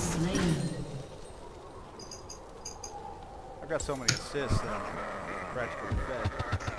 slain. I've got so many assists that I'm practically fed.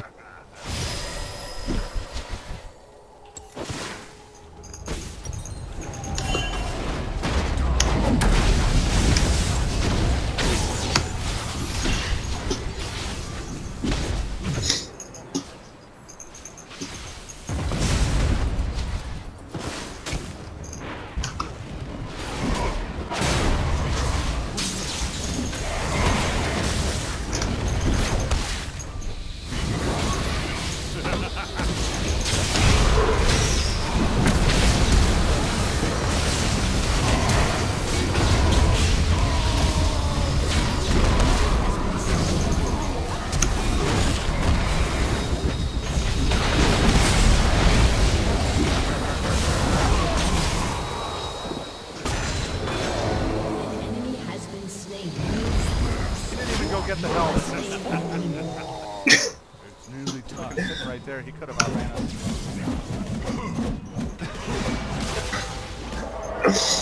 Get the hell. It's nearly time. Sitting right there, he could have outran us.